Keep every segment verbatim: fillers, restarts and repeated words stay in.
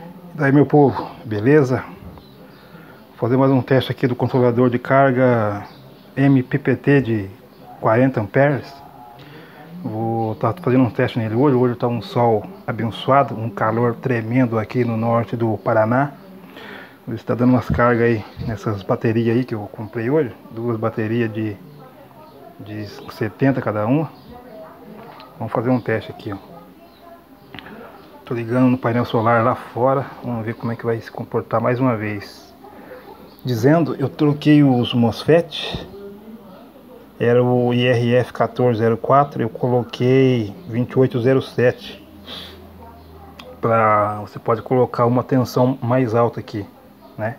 E daí, meu povo, beleza? Vou fazer mais um teste aqui do controlador de carga M P P T de quarenta amperes. Vou estar tá fazendo um teste nele hoje. Hoje está um sol abençoado, um calor tremendo aqui no norte do Paraná. Está dando umas cargas aí nessas baterias aí que eu comprei hoje. Duas baterias de, de setenta cada uma. Vamos fazer um teste aqui, ó. Tô ligando no painel solar lá fora. Vamos ver como é que vai se comportar mais uma vez. Dizendo, eu troquei os MOSFET. Era o I R F quatorze zero quatro. Eu coloquei vinte e oito zero sete. Pra, você pode colocar uma tensão mais alta aqui, né?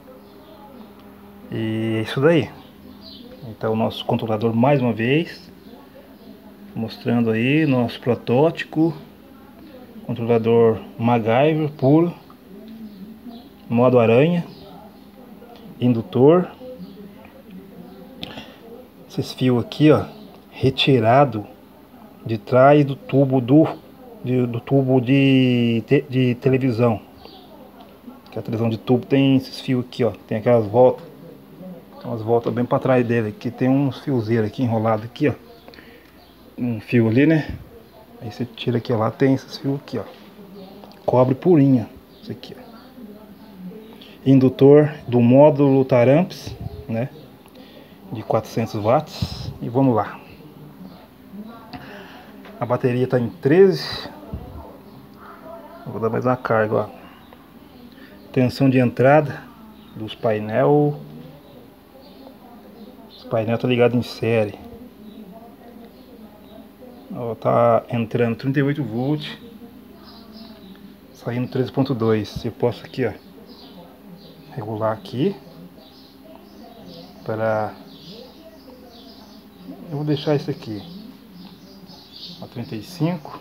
E é isso daí. Então, o nosso controlador mais uma vez. Mostrando aí nosso protótipo. Controlador MacGyver puro. Modo aranha. Indutor. Esses fios aqui, ó, retirado de trás do tubo do, de, do tubo de, te, de televisão. Que a televisão de tubo tem esses fios aqui, ó, tem aquelas voltas. Tem umas voltas bem para trás dele. Aqui tem uns fiozeiros aqui enrolado aqui, ó. Um fio ali, né? Aí você tira aqui, ó, lá tem esses fios aqui, ó. Cobre purinha, isso aqui, ó. Indutor do módulo Taramps, né? De quatrocentos watts. E vamos lá. A bateria está em treze. Vou dar mais uma carga, ó. Tensão de entrada dos painel. Os painel tá ligado em série. Ó, tá entrando trinta e oito volts. Saindo treze ponto dois. Eu posso aqui, ó, regular aqui para... Eu vou deixar isso aqui a trinta e cinco.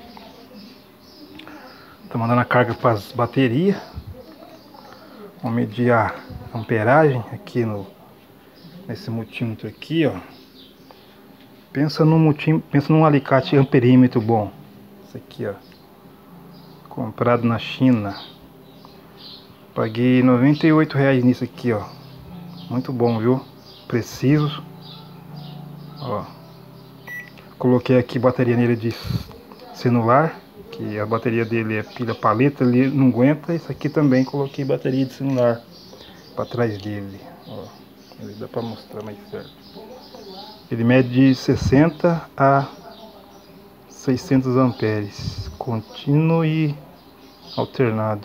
Tá mandando a carga para as baterias. Vamos medir a amperagem aqui no nesse multímetro aqui, ó. Pensa num multímetro, pensa num alicate amperímetro bom. Esse aqui, ó. Comprado na China. Paguei noventa e oito reais nisso aqui, ó. Muito bom, viu? Preciso. Ó. Coloquei aqui bateria nele de celular, que a bateria dele é pilha paleta, ele não aguenta. Isso aqui também coloquei bateria de celular para trás dele. Ó. Dá para mostrar mais certo. Ele mede de sessenta a seiscentos amperes, contínuo e alternado.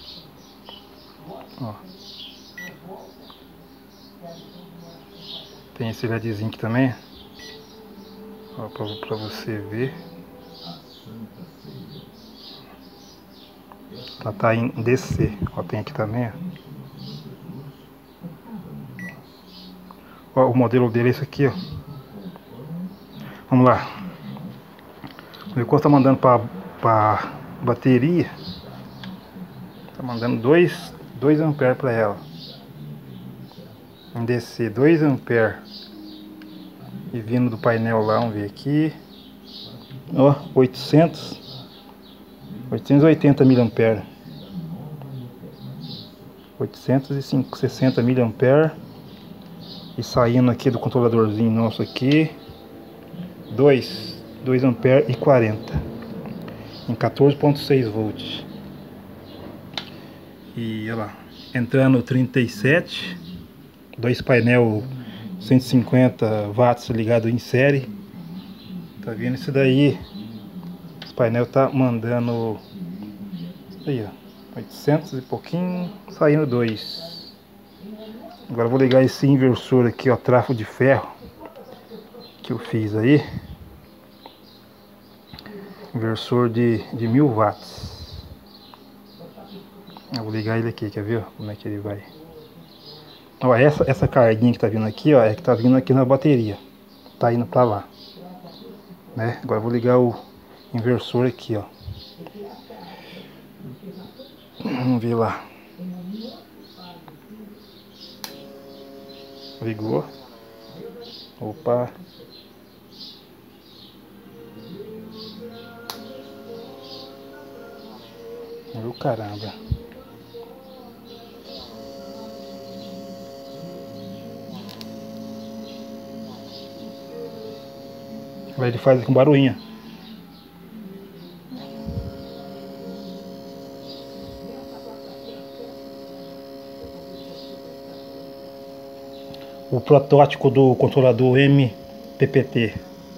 Ó. Tem esse LEDzinho aqui também, ó, para você ver. Ela tá em D C, ó, tem aqui também, ó. Ó, o modelo dele é esse aqui, ó. Vamos lá. O Eco tá mandando para para bateria. Tá mandando dois amperes para ela. Em D C, dois amperes. E vindo do painel lá, vamos ver aqui. Ó, oitocentos. oitocentos e oitenta miliamperes. oitocentos e sessenta miliamperes. E saindo aqui do controladorzinho nosso aqui, dois amperes e quarenta em quatorze ponto seis volts. E olha lá, entrando trinta e sete, dois painel cento e cinquenta watts ligado em série. Tá vendo isso daí? Esse painel tá mandando isso aí, ó, oitocentos e pouquinho, saindo dois. Agora eu vou ligar esse inversor aqui, ó, trafo de ferro que eu fiz aí. Inversor de, de mil watts. Eu vou ligar ele aqui, quer ver como é que ele vai? Ó, essa, essa carguinha que tá vindo aqui, ó, é que tá vindo aqui na bateria. Tá indo pra lá, né? Agora eu vou ligar o inversor aqui, ó. Vamos ver lá. Ligou. Opa. Meu caramba. Ele faz com barulhinho. O protótipo do controlador M P P T,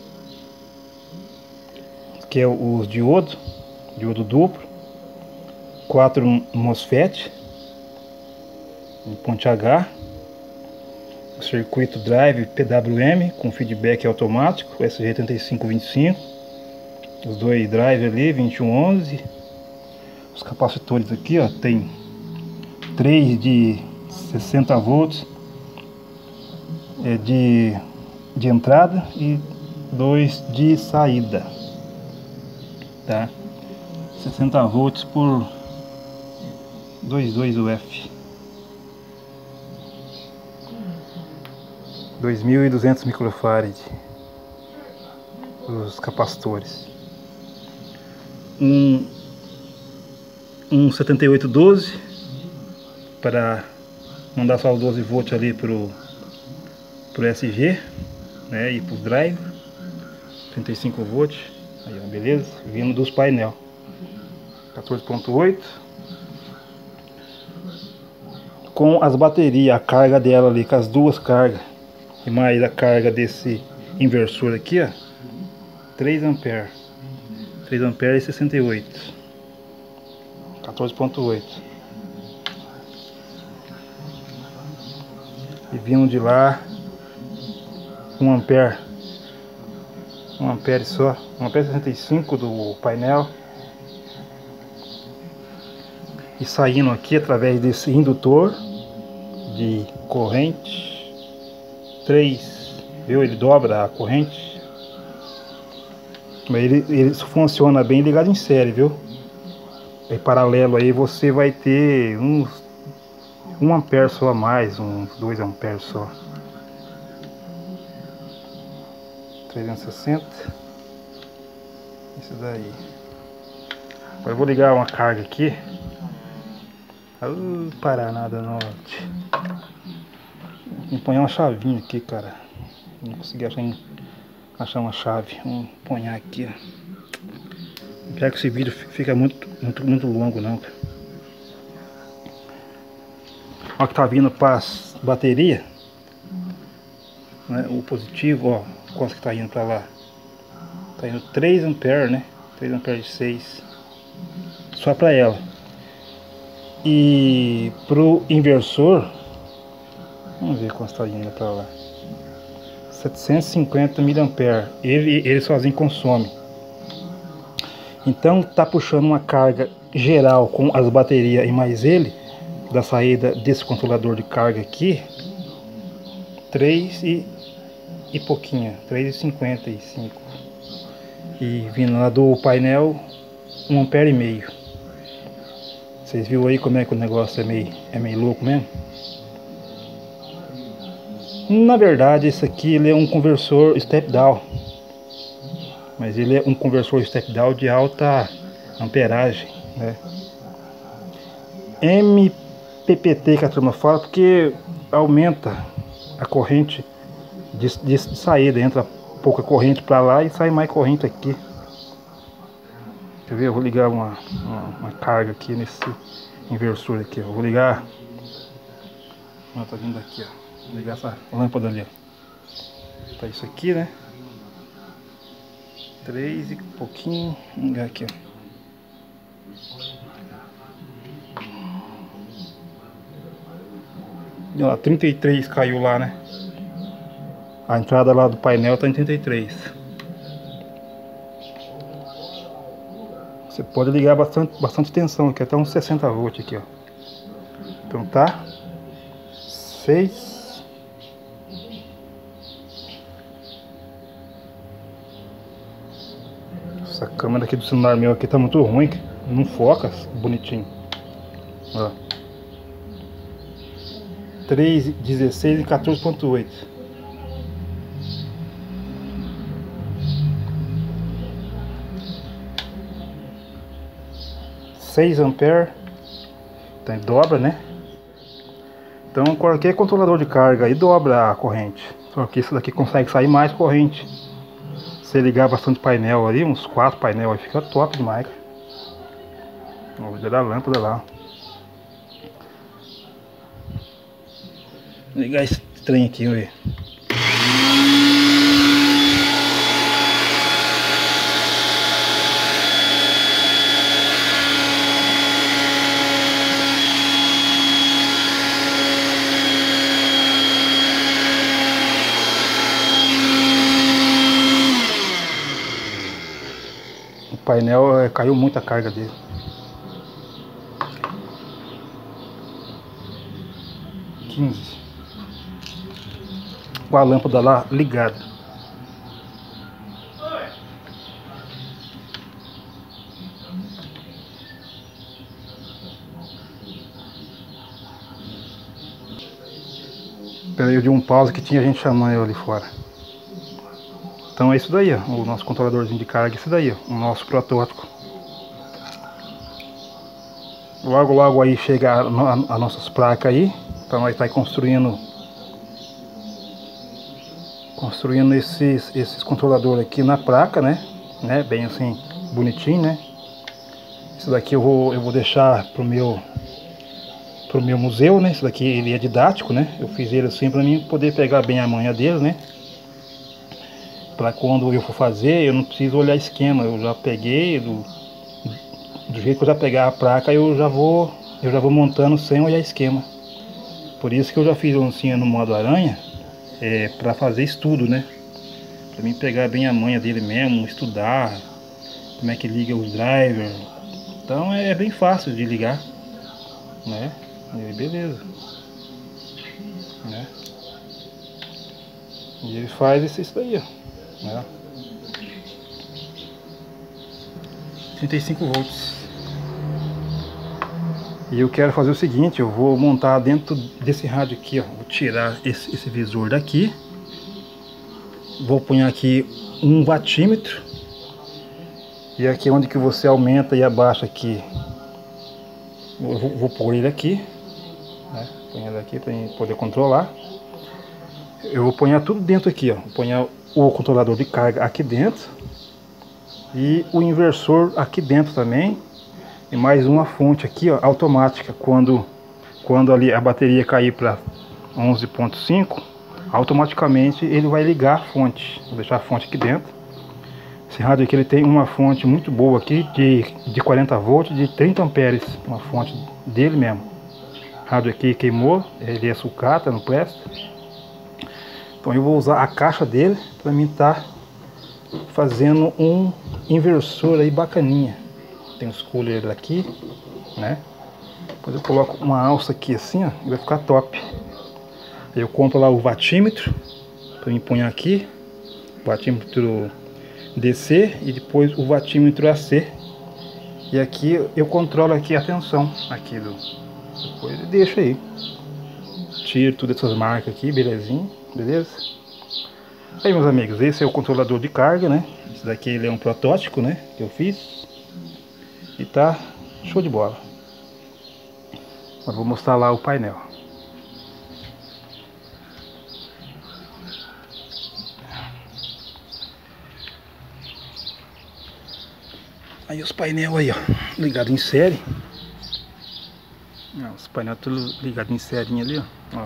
que é os diodo, diodo duplo, quatro MOSFET, um ponte H, o circuito drive P W M com feedback automático S G trinta e cinco vinte e cinco, os dois drive ali vinte e um onze, os capacitores aqui, ó, tem três de sessenta volts é, de, de entrada e dois de saída, tá? sessenta volts por vinte e dois U F, dois mil e duzentos microfarad os capacitores. Um, um setenta e oito doze para mandar só os doze volts ali pro, pro S G, né, e pro drive, trinta e cinco volts, aí ó, beleza, vindo dos painel. quatorze ponto oito com as baterias, a carga dela ali, com as duas cargas e mais a carga desse inversor aqui, ó, três amperes, três amperes e sessenta e oito, quatorze ponto oito, e vindo de lá um ampere, um ampere só, um ampere sessenta e cinco do painel, e saindo aqui através desse indutor de corrente três, viu? Ele dobra a corrente, mas ele, ele funciona bem ligado em série, viu? Em paralelo aí você vai ter uns um ampere só a mais, uns dois amperes só. trezentos e sessenta, isso daí. Agora eu vou ligar uma carga aqui. Uh, Paraná do Norte. Vou pôr uma chavinha aqui, cara. Não consegui achar, achar uma chave. Vamos pôr aqui, ó. Não quero que esse vídeo fica muito, muito, muito longo, não, cara. Olha que tá vindo para as baterias, né? O positivo, ó, quanto que tá indo para lá? Tá indo três amperes, né? três amperes de seis. Só para ela. E pro inversor, vamos ver quanto está indo para lá. setecentos e cinquenta miliamperes. Ele, ele sozinho consome. Então tá puxando uma carga geral com as baterias e mais ele, da saída desse controlador de carga aqui, três e, e pouquinho, três e cinquenta e cinco. E vindo lá do painel, um ampere e meio. Vocês viram aí como é que o negócio é meio, é meio louco mesmo? Na verdade, esse aqui ele é um conversor step down, mas ele é um conversor step down de alta amperagem, né? M P P T que a turma fala porque aumenta a corrente de, de saída, entra pouca corrente para lá e sai mais corrente aqui. Quer ver? Eu vou ligar uma, uma, uma carga aqui nesse inversor aqui. Eu vou ligar. Ó, tá vindo aqui, ó. Vou ligar essa lâmpada ali, ó. Tá isso aqui, né? Três e pouquinho. Vou ligar aqui, ó. Ó, trinta e três caiu lá, né? A entrada lá do painel tá em trinta e três. Você pode ligar bastante, bastante tensão aqui, até uns sessenta volts aqui, ó. Então tá seis. Essa câmera aqui do celular meu aqui tá muito ruim, não foca bonitinho. Ó. três, dezesseis e quatorze ponto oito. seis amperes, então dobra, né? Então qualquer controlador de carga aí dobra a corrente, só que isso daqui consegue sair mais corrente, você ligar bastante painel ali, uns quatro painel aí, fica top demais. Vou ligar a lâmpada lá. Vou ligar esse trem aqui, vamos ver. O painel é, caiu muito a carga dele. quinze. Com a lâmpada lá ligada. Peraí, eu dei um pause que tinha gente chamando eu ali fora. Então é isso daí, ó, o nosso controladorzinho de carga, é esse daí, ó, o nosso protótipo. Logo logo aí chega a, a, a nossas placas aí, para nós estar construindo construindo esses, esses controladores aqui na placa, né, né, bem assim, bonitinho, né. Isso daqui eu vou, eu vou deixar pro meu pro meu museu, né, isso daqui ele é didático, né, eu fiz ele assim para mim poder pegar bem a manha dele, né. Para quando eu for fazer, eu não preciso olhar esquema, eu já peguei, do, do jeito que eu já pegar a placa, eu já vou eu já vou montando sem olhar esquema. Por isso que eu já fiz oncinha no modo aranha, é, para fazer estudo, né? Para mim pegar bem a manha dele mesmo, estudar como é que liga os drivers. Então é bem fácil de ligar, né? E beleza, né? E ele faz isso, isso daí, ó. Né? trinta e cinco volts. E eu quero fazer o seguinte, eu vou montar dentro desse rádio aqui, ó, vou tirar esse, esse visor daqui, vou pôr aqui um wattímetro, e aqui onde que você aumenta e abaixa aqui, eu vou, vou pôr ele aqui, né? Põe ele aqui para poder controlar. Eu vou pôr tudo dentro aqui, ó, vou pôr o controlador de carga aqui dentro e o inversor aqui dentro também, e mais uma fonte aqui, ó, automática. Quando quando ali a bateria cair para onze ponto cinco, automaticamente ele vai ligar a fonte. Vou deixar a fonte aqui dentro. Esse rádio aqui ele tem uma fonte muito boa aqui de, de quarenta volts, de trinta amperes, uma fonte dele mesmo. O rádio aqui queimou, ele é sucata, não presta. Então eu vou usar a caixa dele para mim estar fazendo um inversor aí bacaninha. Tem os coolers aqui, né? Depois eu coloco uma alça aqui assim, ó, e vai ficar top. Aí eu compro lá o wattímetro para mim pôr aqui, o wattímetro D C e depois o wattímetro A C. E aqui eu controlo aqui a tensão aqui do. Depois eu deixo aí. Tiro todas essas marcas aqui, belezinha. Beleza? Aí, meus amigos, esse é o controlador de carga, né? Esse daqui ele é um protótipo, né? Que eu fiz. E tá show de bola. Eu vou mostrar lá o painel. Aí os painéis aí, ó, ligado em série. Os painéis tudo ligado em série ali, ó. Ó.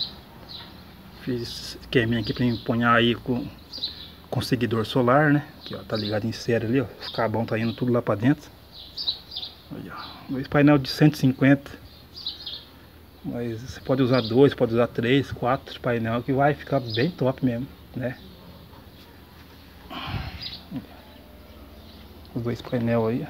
Fiz esqueminha aqui pra mim pôr aí com, com seguidor solar, né? Aqui, ó, tá ligado em série ali, ó. Os cabão tá indo tudo lá pra dentro. Aí, ó. Dois painel de cento e cinquenta. Mas você pode usar dois, pode usar três, quatro painel que vai ficar bem top mesmo, né? Os dois painel aí.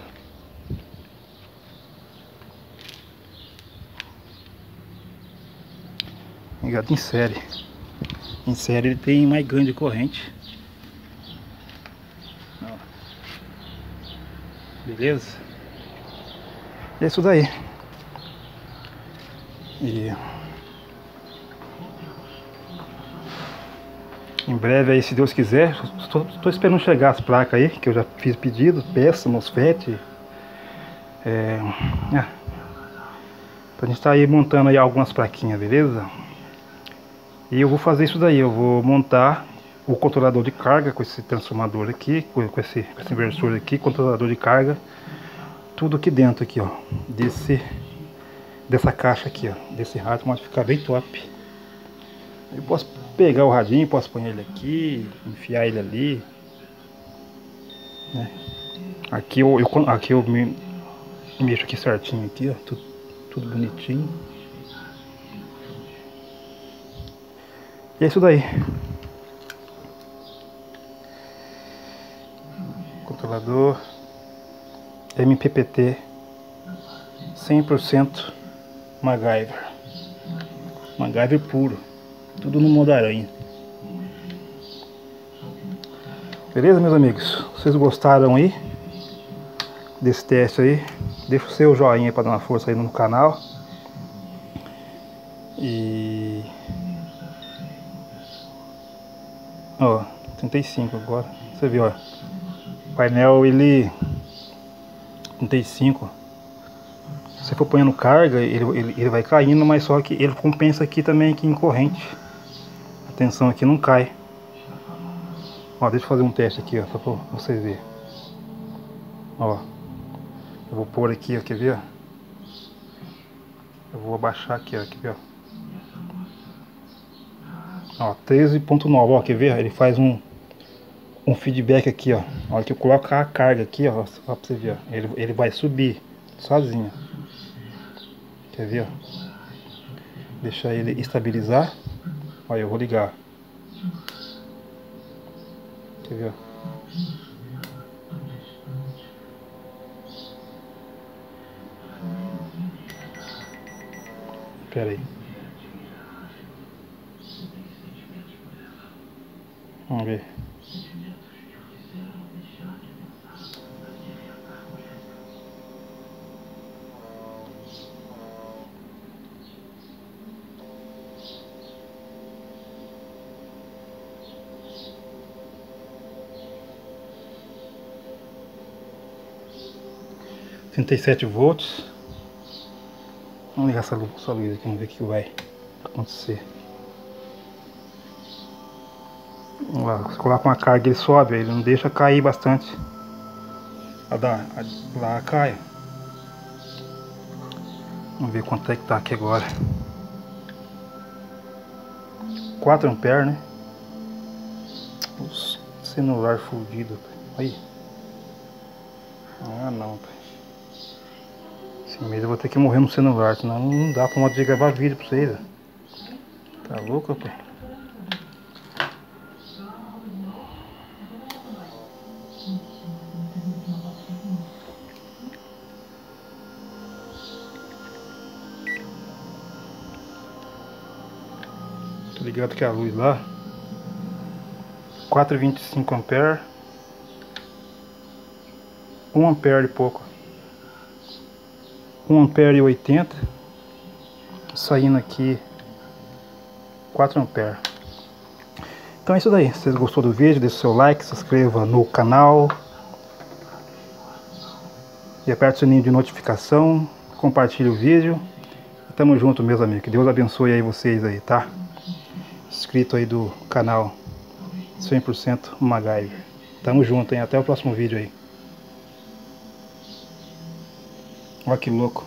Ligado em série. Em série ele tem mais ganho de corrente. Ó. Beleza? É isso daí. E em breve aí, se Deus quiser, estou esperando chegar as placas aí, que eu já fiz pedido, peça, MOSFET. É, é, pra gente estar aí montando aí algumas plaquinhas, beleza? E eu vou fazer isso daí, eu vou montar o controlador de carga com esse transformador aqui, com esse, com esse inversor aqui, controlador de carga, tudo aqui dentro aqui, ó, desse, dessa caixa aqui, ó, desse rádio, pode ficar bem top. Eu posso pegar o radinho, posso pôr ele aqui, enfiar ele ali, né? Aqui eu, eu, aqui eu me mexo aqui certinho aqui, ó, tudo, tudo bonitinho. E é isso daí. Controlador M P P T cem por cento MacGyver. MacGyver puro. Tudo no modo aranha. Beleza, meus amigos? Vocês gostaram aí desse teste aí? Deixa o seu joinha para dar uma força aí no canal. E... ó, trinta e cinco agora. Você viu, ó. O painel, ele... trinta e cinco. Se você for ponhando carga, ele, ele, ele vai caindo, mas só que ele compensa aqui também aqui em corrente. A tensão aqui não cai. Ó, deixa eu fazer um teste aqui, ó, só pra vocês verem. Ó, eu vou pôr aqui, ó, quer ver? Eu vou abaixar aqui, ó, quer ver? Ó, treze ponto nove, ó, quer ver? Ele faz um um feedback aqui, ó. A hora que eu coloco a carga aqui, ó, ó, pra você ver, ó, ele, ele vai subir sozinho. Quer ver, ó? Deixar ele estabilizar. Olha, eu vou ligar. Quer ver, ó? Pera aí. Vamos ver. trinta e sete volts. Vamos ligar essa luz, essa luz aqui, vamos ver o que vai acontecer. Vamos lá, você coloca uma carga, ele sobe, ele não deixa cair bastante. Lá, lá cai. Vamos ver quanto é que tá aqui agora. quatro amperes, né? O celular fudido. Aí. Ah, não, pai. Esse mês eu vou ter que morrer no celular, senão não dá pra modo de gravar vídeo pra vocês. Tá louco, pai? Tô ligado que a luz lá quatro vírgula vinte e cinco amperes, um ampere e pouco, um ampere e oitenta, saindo aqui quatro amperes. Então é isso daí. Se vocês gostou do vídeo, deixe o seu like, se inscreva no canal e aperte o sininho de notificação, compartilhe o vídeo. E tamo junto, meus amigos. Que Deus abençoe aí vocês aí, tá? Inscrito aí do canal cem por cento MacGyver. Tamo junto, hein? Até o próximo vídeo aí. Olha que louco.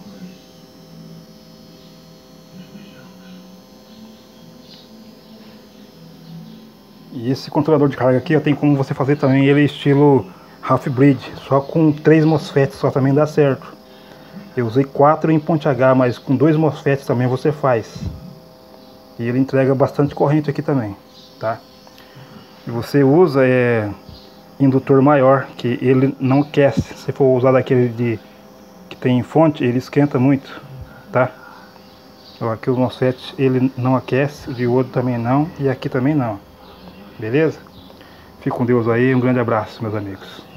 E esse controlador de carga aqui, ó, tem como você fazer também ele estilo half-bridge, só com três MOSFETs só também dá certo. Eu usei quatro em ponte H, mas com dois MOSFETs também você faz. E ele entrega bastante corrente aqui também, tá? E você usa é, indutor maior, que ele não aquece. Se for usar daquele de que tem fonte, ele esquenta muito, tá? Ó, aqui os MOSFETs ele não aquece, o diodo também não, e aqui também não. Beleza? Fique com Deus aí, um grande abraço, meus amigos.